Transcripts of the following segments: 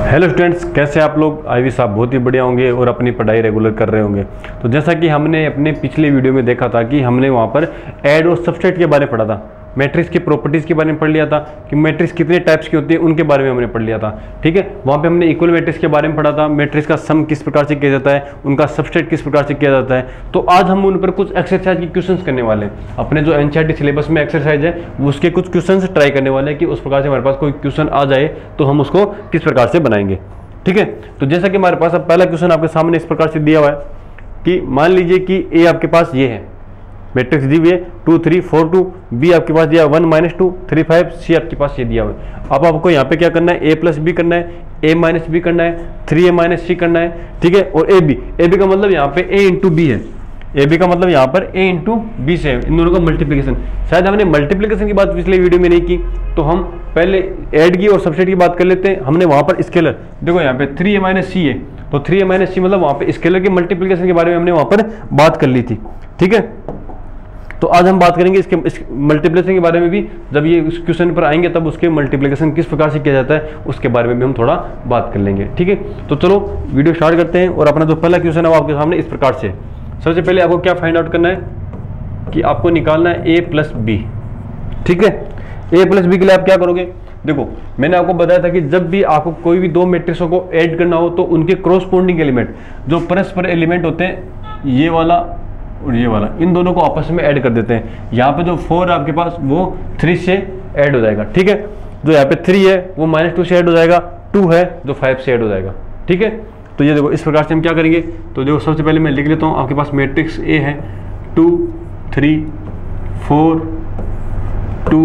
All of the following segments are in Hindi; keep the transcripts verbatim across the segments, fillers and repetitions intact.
हेलो स्टूडेंट्स, कैसे आप लोग? आई वी साहब बहुत ही बढ़िया होंगे और अपनी पढ़ाई रेगुलर कर रहे होंगे। तो जैसा कि हमने अपने पिछले वीडियो में देखा था कि हमने वहाँ पर ऐड और सबस्ट्रेट के बारे में पढ़ा था, मैट्रिक्स की प्रॉपर्टीज़ के बारे में पढ़ लिया था कि मैट्रिक्स कितने टाइप्स की होती है उनके बारे में हमने पढ़ लिया था। ठीक है, वहाँ पे हमने इक्वल मैट्रिक्स के बारे में पढ़ा था, मैट्रिक्स का सम किस प्रकार से किया जाता है, उनका सबस्ट्रेट किस प्रकार से किया जाता है। तो आज हम उन पर कुछ एक्सरसाइज के क्वेश्चंस करने वाले हैं। अपने जो एनसीईआरटी सिलेबस में एक्सरसाइज है उसके कुछ क्वेश्चंस ट्राई करने वाले हैं कि उस प्रकार से हमारे पास कोई क्वेश्चन आ जाए तो हम उसको किस प्रकार से बनाएंगे। ठीक है, तो जैसा कि हमारे पास अब पहला क्वेश्चन आपके सामने इस प्रकार से दिया हुआ है कि मान लीजिए कि ए आपके पास ये है, मैट्रिक्स दी हुई है two three four two, B आपके पास दिया one minus two three five, C आपके पास ये दिया हुआ है। अब आपको यहाँ पे क्या करना है, ए प्लस बी करना है, ए माइनस बी करना है, थ्री ए माइनस सी करना है। ठीक है, और ए बी, ए बी का मतलब यहाँ पे ए इंटू बी है, ए बी का मतलब यहाँ पर ए इंटू बी से है, इन दोनों का मल्टीप्लीकेशन। शायद हमने मल्टीप्लीकेशन की बात पिछले वीडियो में नहीं की, तो हम पहले ऐड की और सबस्ट्रेट की बात कर लेते हैं। हमने वहाँ पर स्केलर देखो, यहाँ पे थ्री ए माइनस सी है, तो थ्री ए माइनस सी मतलब वहाँ पे स्केलर के मल्टीप्लीकेशन के बारे में हमने वहाँ पर बात कर ली थी। ठीक है, तो आज हम बात करेंगे इसके इस मल्टीप्लिकेशन के बारे में भी। जब ये इस क्वेश्चन पर आएंगे तब उसके मल्टीप्लिकेशन किस प्रकार से किया जाता है उसके बारे में भी हम थोड़ा बात कर लेंगे। ठीक है, तो चलो वीडियो स्टार्ट करते हैं। और अपना जो पहला क्वेश्चन है वो आपके सामने इस प्रकार से। सबसे पहले आपको क्या फाइंड आउट करना है कि आपको निकालना है ए प्लस बी। ठीक है, ए प्लस बी के लिए आप क्या करोगे, देखो मैंने आपको बताया था कि जब भी आपको कोई भी दो मैट्रिक्सों को ऐड करना हो तो उनके क्रॉसपोंडिंग एलिमेंट, जो परस्पर एलिमेंट होते हैं, ये वाला और ये वाला, इन दोनों को आपस में ऐड कर देते हैं। यहाँ पे जो फोर आपके पास वो थ्री से ऐड हो जाएगा। ठीक है, जो यहाँ पे थ्री है वो माइनस टू से ऐड हो जाएगा, टू है जो फाइव से ऐड हो जाएगा। ठीक है, तो ये देखो इस प्रकार से हम क्या करेंगे, तो देखो सबसे पहले मैं लिख लेता हूँ। आपके पास मैट्रिक्स ए है टू थ्री फोर टू,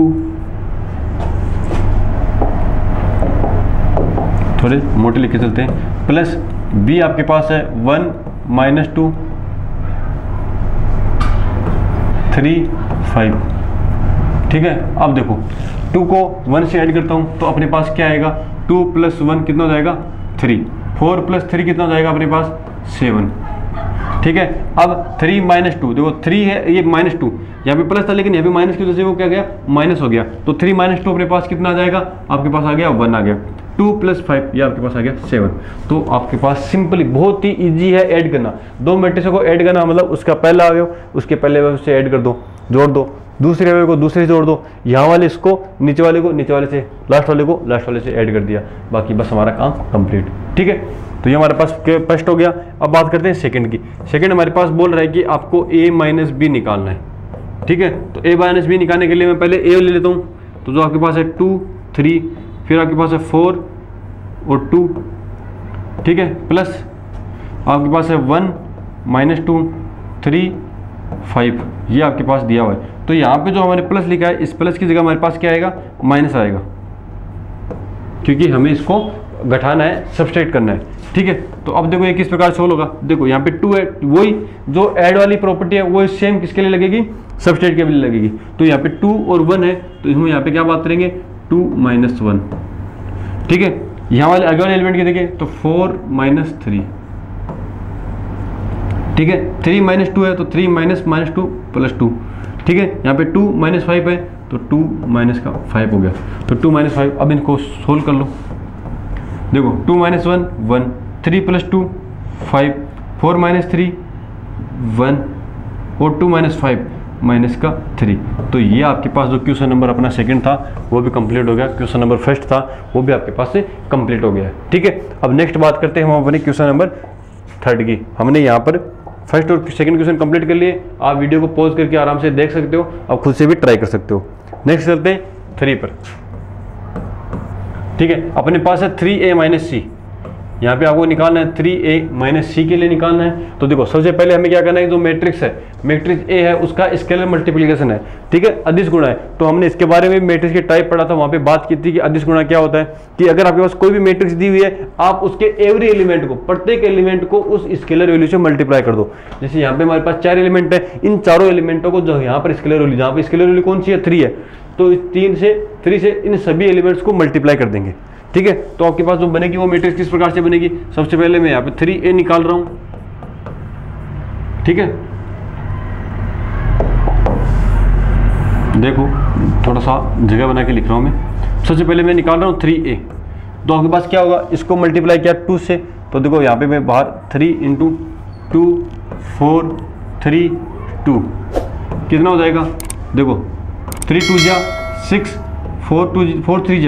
थोड़े मोटे लिख के चलते हैं, प्लस बी आपके पास है one minus two three five. ठीक है, अब देखो टू को वन से ऐड करता हूँ तो अपने पास क्या आएगा, टू प्लस वन कितना हो जाएगा, थ्री, फोर प्लस थ्री कितना हो जाएगा अपने पास, सेवन। ठीक है, अब थ्री माइनस टू, देखो थ्री है ये माइनस टू, यहाँ पे प्लस था लेकिन यहाँ पे माइनस की वजह से वो क्या गया, माइनस हो गया। तो थ्री माइनस टू अपने पास कितना आ जाएगा, आपके पास आ गया वन आ गया। टू प्लस फाइव ये आपके पास आ गया सेवन। तो आपके पास सिंपली बहुत ही इजी है ऐड करना। दो मैट्रिक्सों को ऐड करना मतलब उसका पहला अवयव उसके पहले अवयव से ऐड कर दो, जोड़ दो, दूसरे अवयव को दूसरे से जोड़ दो, यहाँ वाले इसको नीचे वाले को नीचे वाले से, लास्ट वाले को लास्ट वाले से ऐड कर दिया, बाकी बस हमारा काम कंप्लीट। ठीक है, तो ये हमारे पास फर्स्ट हो गया। अब बात करते हैं सेकंड की। सेकंड हमारे पास बोल रहा है कि आपको ए माइनस बी निकालना है। ठीक है, तो ए माइनस बी निकालने के लिए मैं पहले ए ले लेता हूँ। तो जो आपके पास है टू थ्री, फिर आपके पास है फोर और टू, ठीक है, प्लस आपके पास है one minus two three five, ये आपके पास दिया हुआ है। तो यहाँ पे जो हमारे प्लस लिखा है इस प्लस की जगह हमारे पास क्या आएगा, माइनस आएगा, क्योंकि हमें इसको घटाना है, सब्सट्रैक्ट करना है। ठीक है, तो अब देखो ये किस प्रकार सोल्व होगा। देखो यहाँ पे टू है, वही जो ऐड वाली प्रॉपर्टी है वो सेम किसके लिए लगेगी, सब्सट्रैक्ट के लिए लगेगी। तो यहाँ पे टू और वन है तो इसमें यहाँ पे क्या बात करेंगे, टू माइनस वन। ठीक है, यहाँ वाले अगले वाले एलिमेंट के देखें तो फोर माइनस थ्री। ठीक है, थ्री माइनस टू है तो three minus minus two plus two. ठीक है, यहाँ पे टू माइनस फाइव है तो टू माइनस का फाइव हो गया, तो टू माइनस फाइव। अब इनको सोल्व कर लो। देखो two minus one one, three plus two five, four minus three one और टू माइनस फाइव माइनस का थ्री। तो ये आपके पास जो क्वेश्चन नंबर अपना सेकंड था वो भी कंप्लीट हो गया, क्वेश्चन नंबर फर्स्ट था वो भी आपके पास से कंप्लीट हो गया। ठीक है, अब नेक्स्ट बात करते हैं हम अपने क्वेश्चन नंबर थर्ड की। हमने यहाँ पर फर्स्ट और सेकंड क्वेश्चन कंप्लीट कर लिए। आप वीडियो को पॉज करके आराम से देख सकते हो, आप खुद से भी ट्राई कर सकते हो। नेक्स्ट चलते हैं थ्री पर। ठीक है, अपने पास है थ्री ए माइनस सी, यहाँ पे आपको निकालना है थ्री ए माइनस सी के लिए निकालना है। तो देखो सबसे पहले हमें क्या करना है, जो मैट्रिक्स है, मैट्रिक्स ए है उसका स्केलर मल्टीप्लिकेशन है। ठीक है, अदिश गुणा है। तो हमने इसके बारे में मैट्रिक्स के टाइप पढ़ा था, वहाँ पे बात की थी कि अदिश गुणा क्या होता है कि अगर आपके पास कोई भी मैट्रिक्स दी हुई है आप उसके एवरी एलिमेंट को, प्रत्येक एलिमेंट को उस स्केलर वैल्यू से मल्टीप्लाई कर दो। जैसे यहाँ पे हमारे पास चार एलिमेंट है, इन चारों एलिमेंटों को जो यहाँ पर स्केलर वैल्यू, जहाँ पर स्केलर वैल्यू कौन सी है, थ्री है, तो तीन से थ्री से इन सभी एलिमेंट्स को मल्टीप्लाई कर देंगे। ठीक है, तो आपके पास जो बनेगी वो मैट्रिक्स किस प्रकार से बनेगी, सबसे पहले मैं यहाँ पे थ्री ए निकाल रहा हूँ। ठीक है, देखो थोड़ा सा जगह बना के लिख रहा हूँ मैं। सबसे पहले मैं निकाल रहा हूँ थ्री ए। तो आपके पास क्या होगा, इसको मल्टीप्लाई किया टू से, तो देखो यहाँ पे मैं बाहर three into two four three two कितना हो जाएगा, देखो थ्री टू जा six, four two four three जा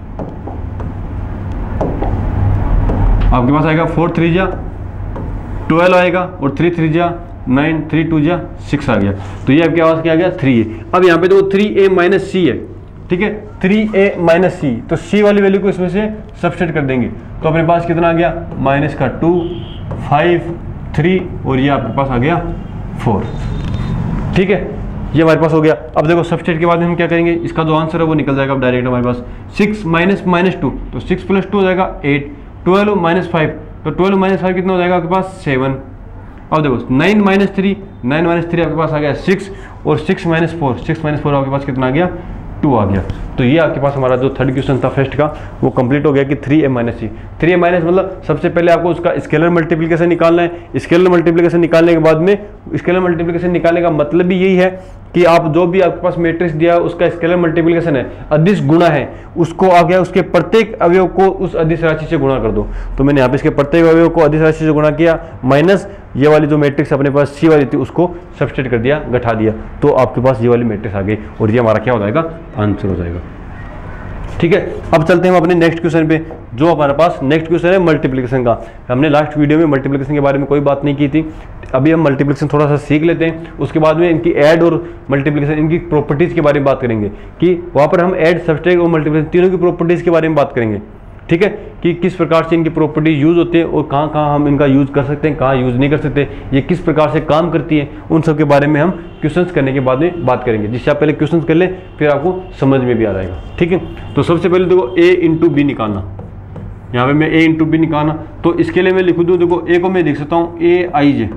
आपके पास आएगा, फोर थ्री जा ट्वेल्व आएगा, और थ्री थ्री जा नाइन, थ्री टू जा सिक्स आ गया। तो ये आपके पास क्या आ गया, थ्री है। अब यहाँ पे देखो थ्री ए माइनस सी है, ठीक है, थ्री ए माइनस सी, तो सी वाली वैल्यू को इसमें से सब्सट्रैक्ट कर देंगे, तो अपने पास कितना आ गया, माइनस का टू, फाइव, थ्री, और ये आपके पास आ गया फोर। ठीक है, ये हमारे पास हो गया। अब देखो सब्सट्रैक्ट के बाद हम क्या करेंगे, इसका जो आंसर है वो निकल जाएगा अब डायरेक्ट हमारे पास, सिक्स माइनस माइनस टू, तो सिक्स प्लस टू हो जाएगा एट, ट्वेल्व माइनस फाइव, तो ट्वेल्व माइनस फाइव कितना हो जाएगा आपके पास, सेवन। अब देखो nine minus three, nine minus three आपके पास आ गया सिक्स, और six minus four, six minus four आपके पास कितना आ गया, टू आ गया। तो ये आपके पास हमारा जो थर्ड क्वेश्चन था फर्स्ट का वो कंप्लीट हो गया कि three A minus C. Three A minus मतलब सबसे पहले आपको उसका स्केलर मल्टीप्लिकेशन निकालना है। स्केलर मल्टीप्लिकेशन निकालने के बाद में, स्केलर मल्टीप्लिकेशन निकालने का मतलब भी यही है कि आप जो भी आपके पास मैट्रिक्स दिया है उसका स्केलर मल्टीप्लिकेशन है, अदिश गुणा है, उसको आ गया उसके प्रत्येक अवयव को उस अदिश राशि से गुणा कर दो। तो मैंने यहाँ पे इसके प्रत्येक अवयव को अदिश राशि से गुणा किया, माइनस ये वाली जो मैट्रिक्स अपने पास सी वाली थी उसको सब्सट्रैक्ट कर दिया, घटा दिया, तो आपके पास ये वाली मैट्रिक्स आ गई, और ये हमारा क्या हो जाएगा, आंसर हो जाएगा। ठीक है, अब चलते हैं हम अपने नेक्स्ट क्वेश्चन पे, जो हमारे पास नेक्स्ट क्वेश्चन है मल्टीप्लिकेशन का। हमने लास्ट वीडियो में मल्टीप्लिकेशन के बारे में कोई बात नहीं की थी, अभी हम मल्टीप्लिकेशन थोड़ा सा सीख लेते हैं, उसके बाद में इनकी ऐड और मल्टीप्लिकेशन, इनकी प्रॉपर्टीज़ के बारे में बात करेंगे कि वहाँ पर हम ऐड, सब्सट्रैक्ट और मल्टीप्लिकेशन तीनों की प्रॉपर्टीज़ के बारे में बात करेंगे। ठीक है, कि किस प्रकार से इनकी प्रॉपर्टी यूज़ होती है और कहाँ कहाँ हम इनका यूज़ कर सकते हैं, कहाँ यूज़ नहीं कर सकते, ये किस प्रकार से काम करती है, उन सब के बारे में हम क्वेश्चंस करने के बाद में बात करेंगे। जिससे आप पहले क्वेश्चंस कर लें फिर आपको समझ में भी आ जाएगा। ठीक है, तो सबसे पहले देखो ए इंटू बी निकालना, यहाँ पे मैं ए इंटू बी निकालना, तो इसके लिए मैं लिखूँ दूँ, देखो ए को मैं लिख सकता हूँ ए आई जे,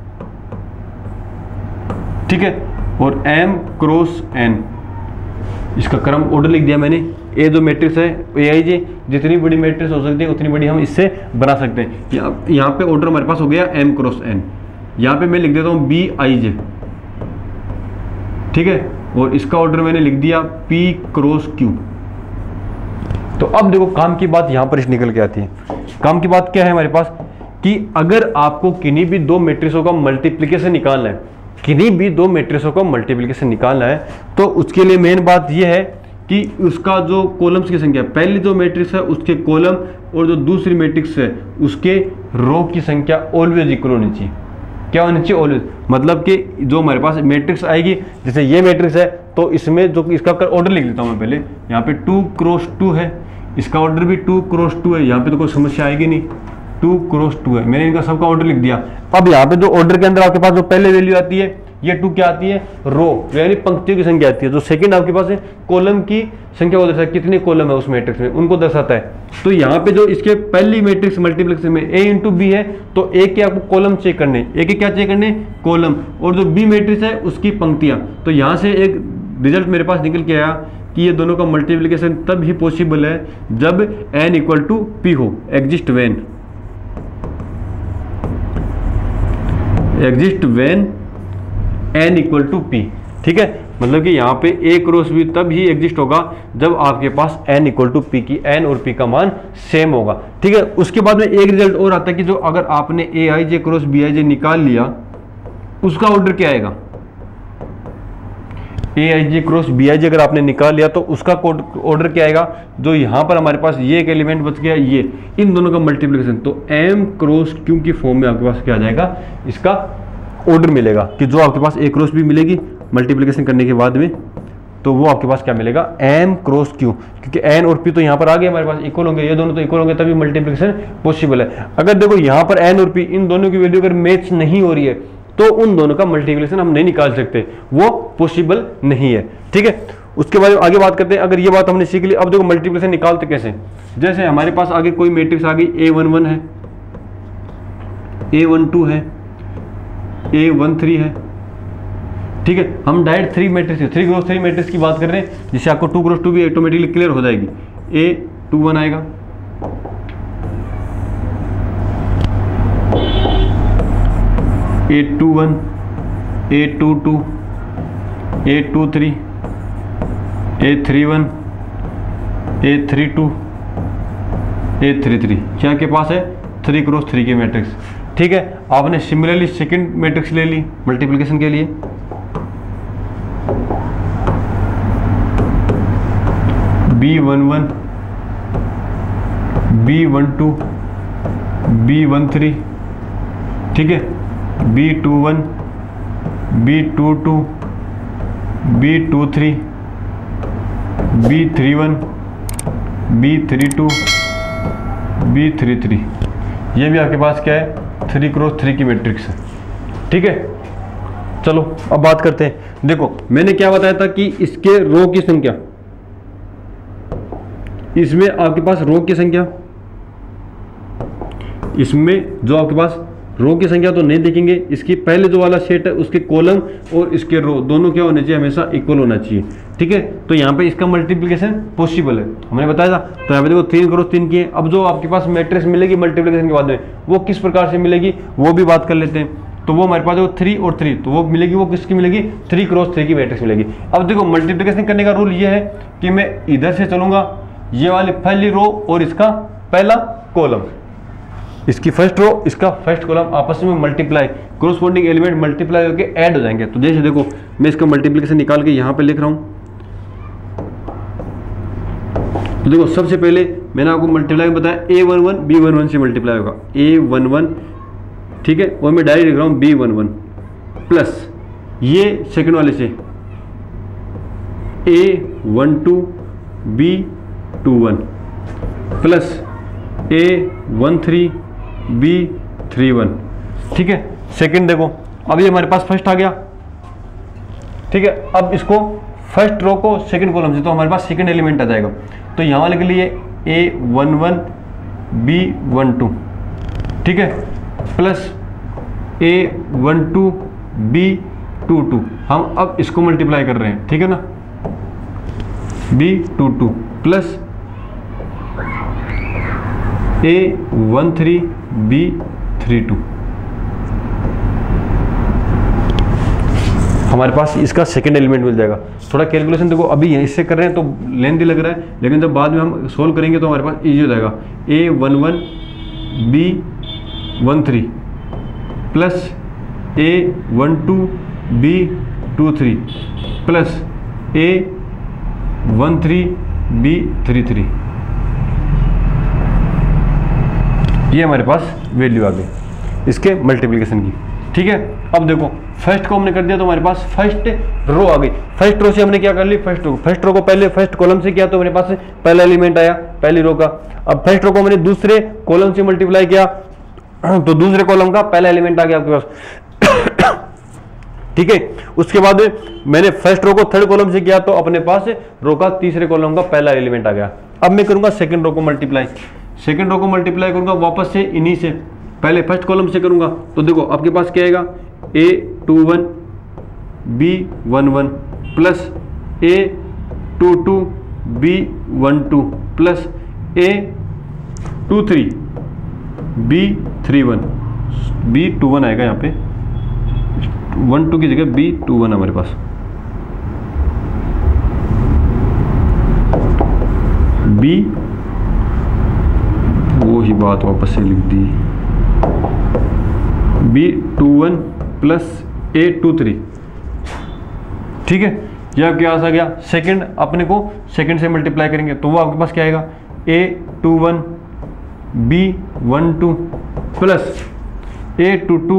ठीक है, और एम क्रॉस एन, इसका क्रम ऑर्डर लिख दिया मैंने। ए जो मैट्रिक्स है ए आई जे, जितनी बड़ी मैट्रिक्स हो सकती है उतनी बड़ी हम इससे बना सकते हैं। यहाँ यहाँ पे ऑर्डर हमारे पास हो गया एम क्रॉस एन, यहाँ पे मैं लिख देता हूँ बी आई जे, ठीक है, और इसका ऑर्डर मैंने लिख दिया पी क्रॉस क्यू। तो अब देखो काम की बात यहाँ पर निकल के आती है। काम की बात क्या है हमारे पास कि अगर आपको किन्हीं भी दो मैट्रिक्सों का मल्टीप्लिकेशन निकालना है, किन्हीं भी दो मैट्रिक्सों का मल्टीप्लिकेशन निकालना है, तो उसके लिए मेन बात यह है कि उसका जो कॉलम्स की संख्या, पहली जो मैट्रिक्स है उसके कॉलम और जो दूसरी मैट्रिक्स है उसके रो की संख्या ऑलवेज इक्वल होनी चाहिए। क्या होनी चाहिए, ऑलवेज, मतलब कि जो हमारे पास मैट्रिक्स आएगी, जैसे ये मैट्रिक्स है तो इसमें जो इसका ऑर्डर लिख देता हूँ मैं पहले, यहाँ पे टू क्रॉस टू है, इसका ऑर्डर भी टू क्रॉस टू है, यहाँ पे तो कोई समस्या आएगी नहीं, टू क्रॉस टू है, मैंने इनका सबका ऑर्डर लिख दिया। अब यहाँ पे जो ऑर्डर के अंदर आपके पास जो पहले वैल्यू आती है ये टू क्या आती है, रो, यानी पंक्तियों की संख्या आती है। जो सेकंड आपके पास है कॉलम की संख्या को दर्शाता है, कितने कॉलम है उस मैट्रिक्स में उनको दर्शाता है। तो यहाँ पे जो इसके पहली मैट्रिक्स मल्टीप्लिकेशन में ए इंटू बी है, तो ए के आपको कॉलम चेक करने, ए के क्या चेक करने, कॉलम, और जो बी मैट्रिक्स है उसकी पंक्तियां। तो यहाँ से एक रिजल्ट मेरे पास निकल के आया कि ये दोनों का मल्टीप्लिकेशन तब ही पॉसिबल है जब एन इक्वल टू पी हो, exist when, exist when N equal to P. ठीक है, मतलब कि यहाँ पे ए क्रॉस बी तब ही एग्जिस्ट होगा जब आपके पास एन इक्वल टू पी की, एन और पी का मान सेम होगा। ठीक है, उसके बाद में एक रिजल्ट और आता है कि जो अगर आपने ए आई जे क्रॉस बी आई जे निकाल लिया उसका ऑर्डर क्या आएगा, ए आई जे क्रॉस बी आई जे अगर आपने निकाल लिया तो उसका ऑर्डर क्या आएगा, जो यहाँ पर हमारे पास ये एक एलिमेंट बच गया, ये इन दोनों का मल्टीप्लिकेशन, तो एम क्रॉस क्यू की फॉर्म में आपके पास क्या आ जाएगा, इसका ऑर्डर मिलेगा कि जो आपके पास ए क्रॉस बी मिलेगी मल्टीप्लिकेशन करने के बाद में, तो वो आपके पास क्या मिलेगा, एम क्रॉस क्यू, क्योंकि एन और पी तो यहाँ पर आ गए हमारे पास इक्वल होंगे, ये दोनों तो इक्वल होंगे तभी मल्टीप्लिकेशन पॉसिबल है। अगर देखो यहाँ पर एन और पी इन दोनों की वैल्यू अगर मैच नहीं हो रही है तो उन दोनों का मल्टीप्लिकेशन हम नहीं निकाल सकते, वो पॉसिबल नहीं है। ठीक है, उसके बाद आगे बात करते हैं। अगर ये बात हमने सीख ली, अब देखो मल्टीप्लिकेशन निकालते कैसे। जैसे हमारे पास आगे कोई मैट्रिक्स आ गई, ए वन वन है, ए वन टू है, ए वन थ्री है। ठीक है, हम direct three matrix three cross three matrix की बात कर रहे हैं, जिससे आपको टू क्रॉस टू भी ऑटोमेटिकली क्लियर हो जाएगी। ए टू वन आएगा, A two one, A two two, A two three, A three one, A three two, A three three, क्या के पास है थ्री क्रॉस थ्री की मैट्रिक्स। ठीक है, आपने सिमिलरली सेकंड मैट्रिक्स ले ली मल्टीप्लिकेशन के लिए, B one one, B one two, B one three, ठीक है, B two one, B two two, B two three, B three one, B three two, B three three. ये भी आपके पास क्या है थ्री क्रॉस थ्री की मैट्रिक्स है। ठीक है, चलो अब बात करते हैं। देखो मैंने क्या बताया था कि इसके रो की संख्या, इसमें आपके पास रो की संख्या, इसमें जो आपके पास रो की संख्या तो नहीं देखेंगे, इसकी पहले जो वाला सेट है उसके कॉलम और इसके रो दोनों क्या होने चाहिए, हमेशा इक्वल होना चाहिए। ठीक है, तो यहाँ पे इसका मल्टीप्लिकेशन पॉसिबल है, हमने बताया था। तो यहाँ पे देखो तीन क्रॉस तीन की है। अब जो आपके पास मैट्रिक्स मिलेगी मल्टीप्लिकेशन के बाद में, वो किस प्रकार से मिलेगी वो भी बात कर लेते हैं। तो वो हमारे पास जो थ्री और थ्री, तो वो मिलेगी, वो किसकी मिलेगी, थ्री क्रॉस थ्री की मैट्रिक्स मिलेगी। अब देखो मल्टीप्लिकेशन करने का रूल ये है कि मैं इधर से चलूंगा, ये वाली पहली रो और इसका पहला कॉलम, इसकी फर्स्ट रो इसका फर्स्ट कॉलम आपस में मल्टीप्लाई, कोरस्पॉन्डिंग एलिमेंट मल्टीप्लाई होकर ऐड हो जाएंगे। तो जैसे देखो मैं इसका मल्टीप्लिकेशन निकाल के यहाँ पे लिख रहा हूँ। तो देखो सबसे पहले मैंने आपको मल्टीप्लाई बताया, A one one B one one से मल्टीप्लाई होगा, ए वन वन, ठीक है, और मैं डायरेक्ट लिख रहा हूँ बी वन वन प्लस ये सेकंड वाले से A one two B two one plus A one three B three one. ठीक है, सेकंड देखो अब ये हमारे पास फर्स्ट आ गया। ठीक है, अब इसको फर्स्ट रो को सेकंड कॉलम से, तो हमारे पास सेकंड एलिमेंट आ जाएगा। तो यहाँ वाले के लिए A one one B one two, ठीक है, plus A one two B two two. हम अब इसको मल्टीप्लाई कर रहे हैं, ठीक है ना, B two two plus A one three B three two. हमारे पास इसका सेकंड एलिमेंट मिल जाएगा। थोड़ा कैलकुलेशन देखो अभी यहीं से कर रहे हैं तो लेंथी लग रहा है, लेकिन जब बाद में हम सोल्व करेंगे तो हमारे पास इजी हो जाएगा। A one one B one three plus A one two B two three plus A one three B three three. ये हमारे पास वैल्यू आ गई इसके मल्टीप्लिकेशन की। ठीक है, अब देखो फर्स्ट को हमने कर दिया तो हमारे पास फर्स्ट रो आ गई। फर्स्ट रो से हमने क्या कर ली, फर्स्ट रो फर्स्ट रो को पहले फर्स्ट कॉलम से किया तो हमारे पास पहला एलिमेंट आया पहली रो का। अब फर्स्ट रो को हमने दूसरे कॉलम से मल्टीप्लाई किया तो दूसरे कॉलम का पहला एलिमेंट आ गया आपके पास। ठीक है, उसके बाद मैंने फर्स्ट रो को थर्ड कॉलम से किया तो अपने पास रो का तीसरे कॉलम का पहला एलिमेंट आ गया। अब मैं करूंगा सेकंड रो को मल्टीप्लाई, सेकंड रो को मल्टीप्लाई करूंगा वापस से इन्हीं से, पहले फर्स्ट कॉलम से करूंगा। तो देखो आपके पास क्या आएगा, A two one B one one plus A two two B one two plus A two three B three one, B two one आएगा यहाँ पे, वन टू की जगह बी टू वन हमारे पास, बी वो ही बात वापस से लिख दी, B two one plus A two three. ठीक है, यह आपके पास आ गया। सेकंड अपने को सेकंड से मल्टीप्लाई करेंगे तो वो आपके पास क्या आएगा, A two one B one two plus A two two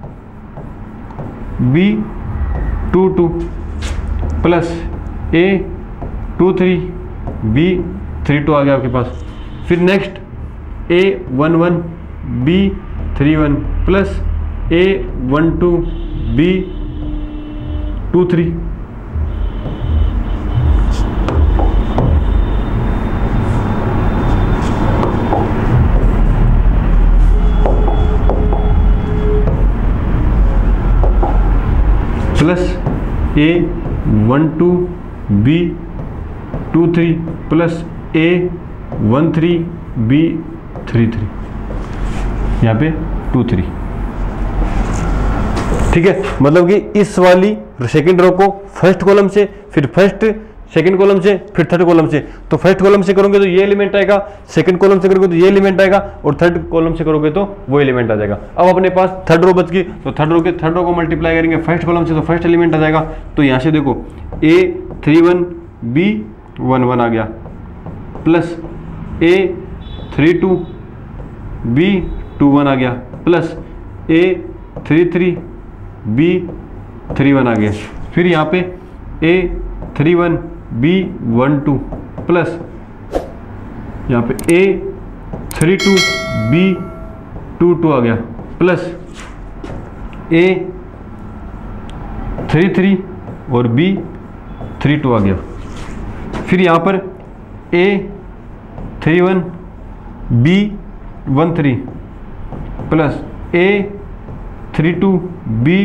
B two two plus A two three B three two आ गया आपके पास। फिर next A one one B three one plus A one two B two three. Plus A one two B two three plus A one three B three three, यहाँ पे टू थ्री। ठीक है, मतलब कि इस वाली सेकंड रो को फर्स्ट कॉलम से, फिर फर्स्ट सेकंड कॉलम से, फिर थर्ड कॉलम से। तो फर्स्ट कॉलम से करोगे तो ये एलिमेंट आएगा, सेकंड कॉलम से करोगे तो ये एलिमेंट आएगा, और थर्ड कॉलम से करोगे तो वो एलिमेंट आ जाएगा। अब अपने पास थर्ड रो बच गई, तो थर्ड रो के थर्ड रो को मल्टीप्लाई करेंगे फर्स्ट कॉलम से, तो फर्स्ट एलिमेंट आ जाएगा। तो यहाँ से देखो A three one B one one आ गया, plus A three two B two one आ गया, plus A three three B three one आ गया। फिर यहाँ पे A three one B one two, plus यहाँ पे A three two B two two आ गया, प्लस ए थ्री थ्री और बी थ्री टू आ गया। फिर यहाँ पर A three one B one three, plus A three two B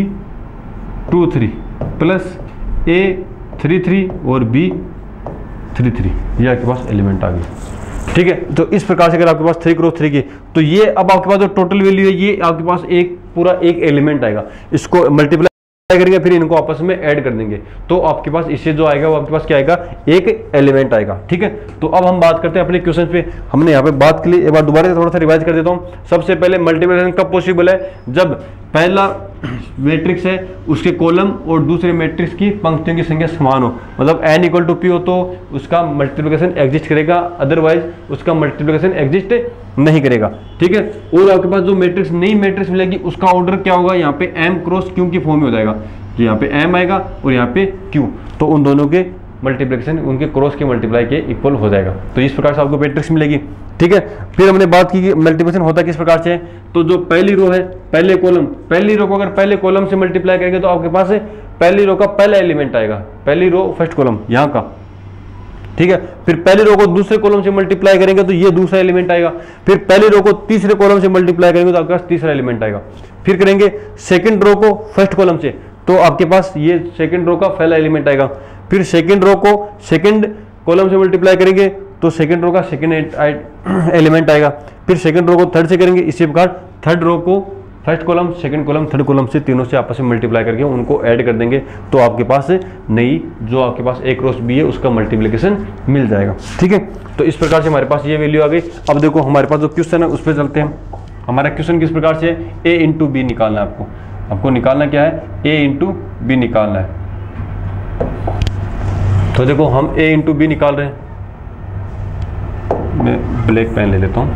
two three, plus A three three और बी थ्री थ्री, ये आपके पास एलिमेंट आ गई। ठीक है, तो इस प्रकार से अगर आपके पास थ्री क्रॉस थ्री की, तो ये अब आपके पास जो टोटल वैल्यू है ये आपके पास एक पूरा एक एलिमेंट आएगा। इसको मल्टीप्लाई करेंगे, फिर इनको आपस में ऐड कर देंगे, तो आपके पास इससे जो आएगा वो आपके पास क्या आएगा, एक एलिमेंट आएगा। ठीक है, तो अब हम बात करते हैं अपने क्वेश्चन पे। हमने यहाँ पे बात के लिए एक बार दोबारा थोड़ा सा रिवाइज कर देता हूँ। सबसे पहले मल्टीप्लिकेशन कब पॉसिबल है, जब पहला मैट्रिक्स है उसके कॉलम और दूसरे मैट्रिक्स की पंक्तियों की संख्या समान हो, मतलब n इक्वल टू पी हो तो उसका मल्टीप्लिकेशन एग्जिस्ट करेगा, अदरवाइज उसका मल्टीप्लिकेशन एग्जिस्ट नहीं करेगा। ठीक है, और आपके पास जो मैट्रिक्स नई मैट्रिक्स मिलेगी उसका ऑर्डर क्या होगा, यहाँ पे m क्रॉस q की फॉर्म में हो जाएगा, यहाँ पे m आएगा और यहाँ पे q, तो उन दोनों के मल्टीप्लिकेशन उनके क्रॉस के मल्टीप्लाई के इक्वल हो जाएगा। तो इस प्रकार से आपको मैट्रिक्स मिलेगी। ठीक है, फिर हमने बात की कि मल्टीप्लिकेशन होता किस प्रकार से है, तो जो पहली रो है पहले कॉलम, पहली रो को अगर पहले कॉलम से मल्टीप्लाई करेंगे तो आपके पास पहली रो का पहला एलिमेंट आएगा, पहली रो फर्स्ट कॉलम यहाँ का। ठीक है, फिर पहली रो को दूसरे कॉलम से मल्टीप्लाई करेंगे तो ये दूसरा एलिमेंट आएगा, फिर पहली रो को तीसरे कॉलम से मल्टीप्लाई करेंगे तो आपके पास तीसरा एलिमेंट आएगा। फिर करेंगे सेकंड रो को फर्स्ट कॉलम से, तो आपके पास ये सेकंड रो का पहला एलिमेंट आएगा। फिर सेकंड रो को सेकंड कॉलम से मल्टीप्लाई करेंगे तो सेकंड रो का सेकंड एलिमेंट आएगा। फिर सेकंड रो को थर्ड से करेंगे, इसी प्रकार थर्ड रो को first column, second column, third column से तीनों से आपस में मल्टीप्लाई करके उनको ऐड कर देंगे, तो आपके पास नई जो आपके पास ए क्रॉस बी है उसका मल्टीप्लिकेशन मिल जाएगा। ठीक है, तो इस प्रकार से हमारे पास ये वैल्यू आ गई। अब देखो हमारे पास जो क्वेश्चन है उस पर चलते हैं। हमारा क्वेश्चन किस प्रकार से है, ए इंटू बी निकालना है आपको। आपको निकालना क्या है, ए इंटू बी निकालना है। तो देखो हम ए इंटू बी निकाल रहे हैं, मैं ब्लैक पेन ले लेता हूँ।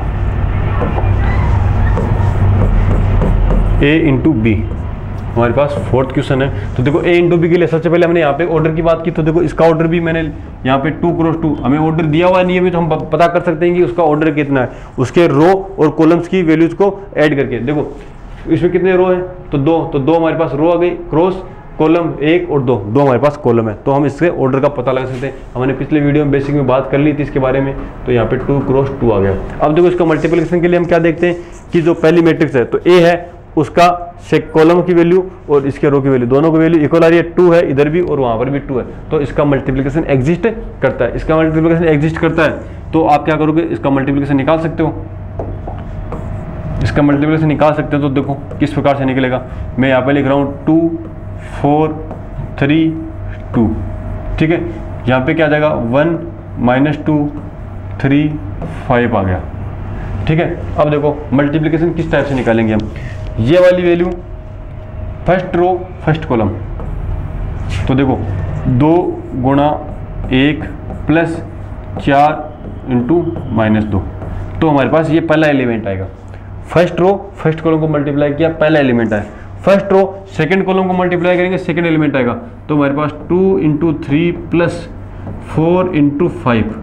ए इंटू बी हमारे पास फोर्थ क्वेश्चन है। तो देखो ए इंटू बी के लिए सबसे पहले हमने यहाँ पे ऑर्डर की बात की, तो देखो इसका ऑर्डर भी मैंने यहाँ पे टू क्रॉस टू हमें ऑर्डर दिया हुआ नहीं है, तो हम पता कर सकते हैं कि उसका ऑर्डर कितना है उसके रो और कॉलम्स की वैल्यूज को ऐड करके। देखो इसमें कितने रो हैं, तो दो, तो दो हमारे पास रो आ गई, क्रॉस कॉलम एक और दो, दो हमारे पास कॉलम है, तो हम इससे ऑर्डर का पता लगा सकते हैं। हमने पिछले वीडियो में बेसिक में बात कर ली थी इसके बारे में, तो यहाँ पे टू क्रॉस टू आ गया। अब देखो इसका मल्टीप्लिकेशन के लिए हम क्या देखते हैं कि जो पहली मैट्रिक्स है तो ए है, उसका कॉलम की वैल्यू और इसके रो की वैल्यू दोनों की वैल्यू इक्वल आ रही है, टू है इधर भी और वहाँ पर भी टू है, तो इसका मल्टीप्लिकेशन एग्जिस्ट करता है। इसका मल्टीप्लिकेशन एग्जिस्ट करता है तो आप क्या करोगे, इसका मल्टीप्लिकेशन निकाल सकते हो, इसका मल्टीप्लिकेशन निकाल सकते हो। तो देखो किस प्रकार से निकलेगा, मैं यहाँ पे लिख रहा हूँ टू फोर थ्री टू। ठीक है, यहाँ पे क्या आ जाएगा, one minus two three five आ गया। ठीक है, अब देखो मल्टीप्लिकेशन किस टाइप से निकालेंगे हम, ये वाली value first row first column, तो देखो दो गुणा एक प्लस चार इंटू माइनस दो, तो हमारे पास ये पहला एलिमेंट आएगा। फर्स्ट रो फर्स्ट कॉलम को मल्टीप्लाई किया, पहला एलिमेंट आया। फर्स्ट रो सेकंड कॉलम को मल्टीप्लाई करेंगे, सेकंड एलिमेंट आएगा, तो हमारे पास two into three plus four into five.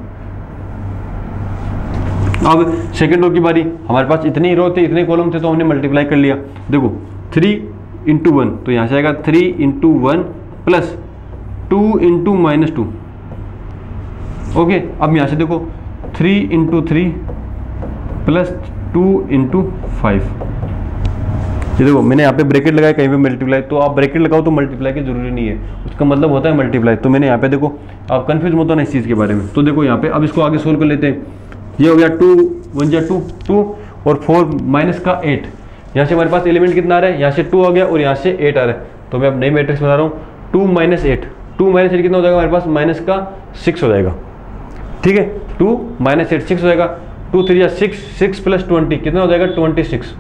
अब सेकंड रो की बारी, हमारे पास इतनी रो थे इतने कॉलम थे तो हमने मल्टीप्लाई कर लिया। देखो थ्री इंटू वन, तो यहाँ से आएगा three into one plus two into minus two. Okay, अब यहाँ से देखो three into three plus two into five. ये देखो मैंने यहाँ पे ब्रैकेट लगाया, कहीं पे मल्टीप्लाई, तो आप ब्रैकेट लगाओ तो मल्टीप्लाई की जरूरी नहीं है, उसका मतलब होता है मल्टीप्लाई। तो मैंने यहाँ पे देखो, आप कंफ्यूज मत होना इस चीज़ के बारे में। तो देखो यहाँ पे अब इसको आगे सोल्व कर लेते हैं। ये हो गया टू वन जा टू, टू और फोर माइनस का एट, यहाँ से हमारे पास एलिमेंट कितना आ रहा है, यहाँ से टू आ गया और यहाँ से एट आ रहा है, तो मैं अब नई मैट्रिक्स बना रहा हूँ two minus eight. Two minus eight कितना हो जाएगा हमारे पास, माइनस का सिक्स हो जाएगा। ठीक है, टू माइनस एट सिक्स हो जाएगा, टू थ्री या सिक्स, सिक्स प्लस ट्वेंटी कितना हो जाएगा, ट्वेंटी सिक्स।